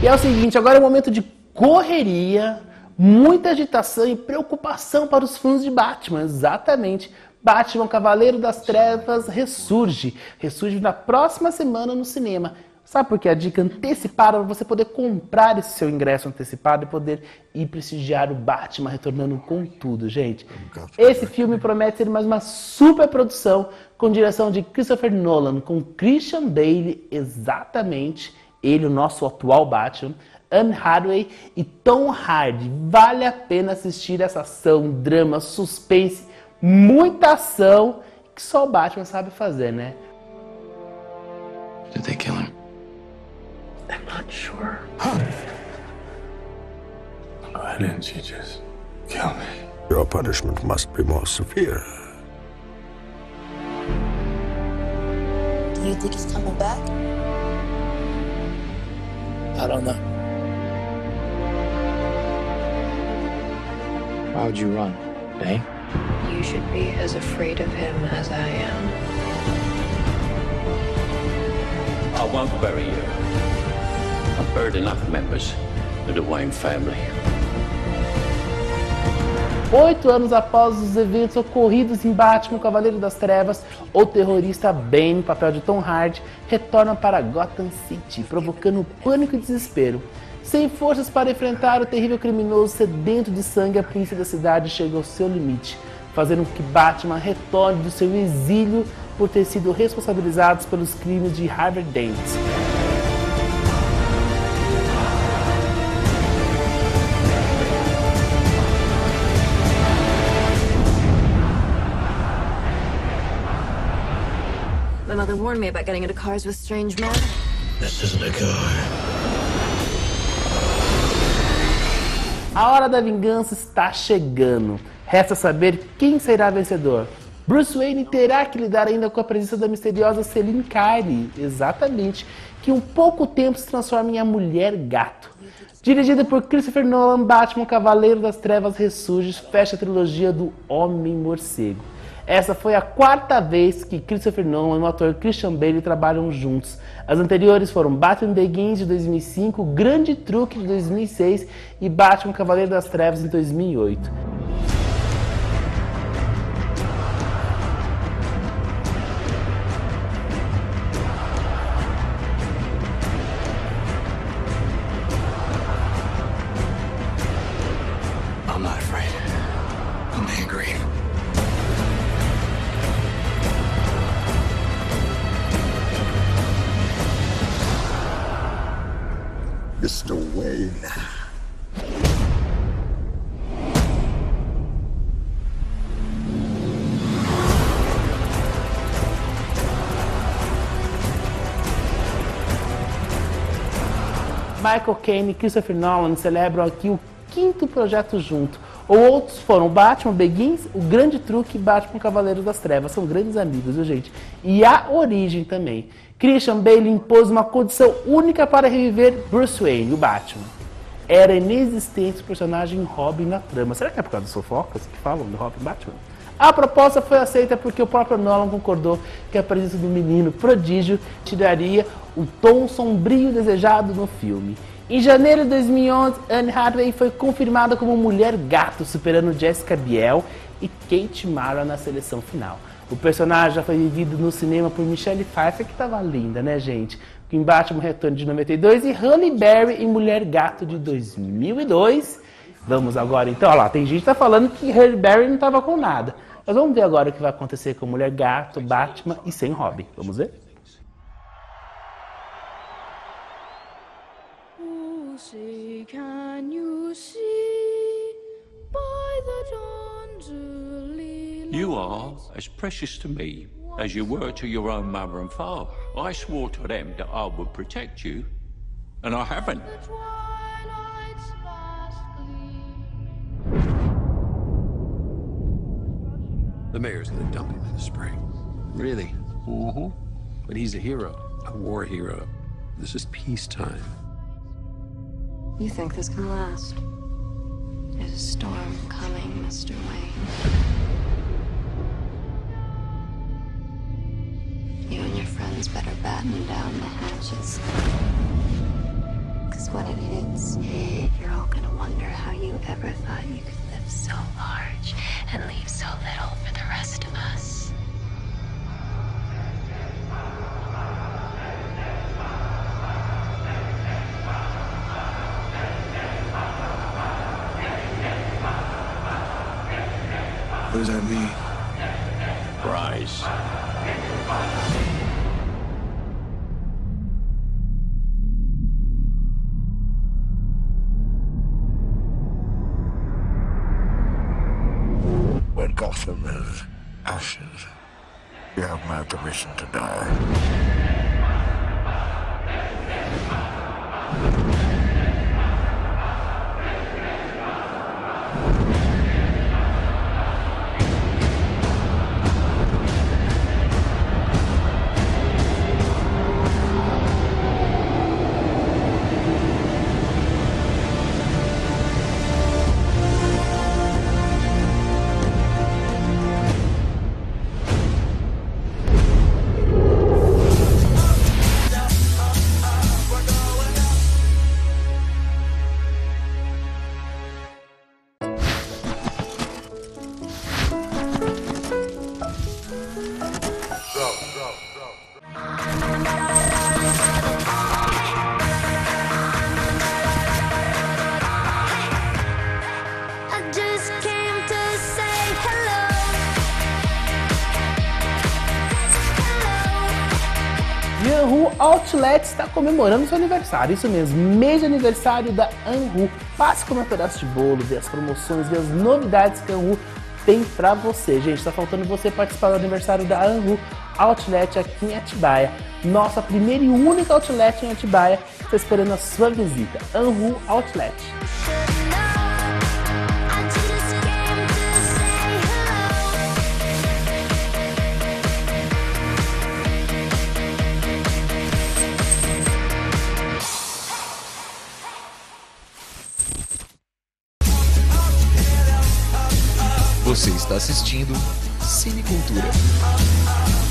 E é o seguinte, agora é um momento de correria, muita agitação e preocupação para os fãs de Batman, exatamente. Batman Cavaleiro das Trevas ressurge na próxima semana no cinema. Sabe por que a dica antecipada para você poder comprar esse seu ingresso antecipado e poder ir prestigiar o Batman retornando com tudo, gente? Esse filme promete ser mais uma super produção com direção de Christopher Nolan, com Christian Bale, exatamente, ele, o nosso atual Batman, Anne Hathaway e Tom Hardy. Vale a pena assistir essa ação, drama, suspense, muita ação que só o Batman sabe fazer, né? Did they kill him? I'm not sure. Why didn't you just kill me? Your punishment must be more severe. Do you think he's coming back? I don't know. Why would you run, Bane? You should be as afraid of him as I am. I won't bury you. I've buried enough members of the Wayne family. 8 anos após os eventos ocorridos em Batman Cavaleiro das Trevas, o terrorista Bane, no papel de Tom Hardy, retorna para Gotham City, provocando pânico e desespero. Sem forças para enfrentar o terrível criminoso sedento de sangue, a polícia da cidade chega ao seu limite, fazendo com que Batman retorne do seu exílio por ter sido responsabilizado pelos crimes de Harvey Dent. My mother warned me about getting into cars with strange men. This isn't a car. A hora da vingança está chegando. Resta saber quem será vencedor. Bruce Wayne terá que lidar ainda com a presença da misteriosa Selina Kyle, exatamente, que em pouco tempo se transforma em a Mulher Gato. Dirigida por Christopher Nolan, Batman Cavaleiro das Trevas ressurge, fecha a trilogia do Homem-Morcego. Essa foi a 4ª vez que Christopher Nolan e o ator Christian Bale trabalham juntos. As anteriores foram Batman Begins de 2005, Grande Truque de 2006 e Batman Cavaleiro das Trevas em 2008. I'm not afraid. I'm angry. Mr. Wayne. Michael Caine e Christopher Nolan celebram aqui o 5º projeto junto. Outros foram Batman Begins, O Grande Truque e Batman Cavaleiro das Trevas. São grandes amigos, viu, gente? E A Origem também. Christian Bale impôs uma condição única para reviver Bruce Wayne, o Batman. Era inexistente o personagem Robin na trama. Será que é por causa das fofocas que falam do Robin Batman? A proposta foi aceita porque o próprio Nolan concordou que a presença do menino prodígio tiraria o tom sombrio desejado no filme. Em janeiro de 2011, Anne Hathaway foi confirmada como Mulher Gato, superando Jessica Biel e Kate Mara na seleção final. O personagem já foi vivido no cinema por Michelle Pfeiffer, que estava linda, né, gente? Em Batman Retorno de 92 e Halle Berry em Mulher Gato de 2002. Vamos agora, então, olha lá, tem gente que tá falando que Halle Berry não estava com nada. Mas vamos ver agora o que vai acontecer com Mulher Gato, Batman e sem Robin. Vamos ver? See, can you see by the dawn's early light? You are as precious to me as you were to your own mother and father. I swore to them that I would protect you, and I haven't. The twilight's fast gleaming. The mayor's gonna dump him in the spring. Really? Mm-hmm. But he's a hero. A war hero. This is peacetime. You think this can last? There's a storm coming, Mr. Wayne. You and your friends better batten down the hatches. 'Cause when it hits, you're all gonna wonder how you ever thought you could live so large and leave so little for the rest of us. What does that mean? Rise. When Gotham is ashes, you have my permission to die. I just came to say hello. Anhu Outlet está comemorando seu aniversário, isso mesmo, mês de aniversário da Anhu. Passe comer um pedaço de bolo, ver as promoções, ver as novidades que a Anhu tem pra você. Gente, tá faltando você participar do aniversário da Anhu Outlet aqui em Atibaia. Nossa primeira e única Outlet em Atibaia, está esperando a sua visita. Anhu Outlet. I just came to say hello. Você está assistindo Cinecultura.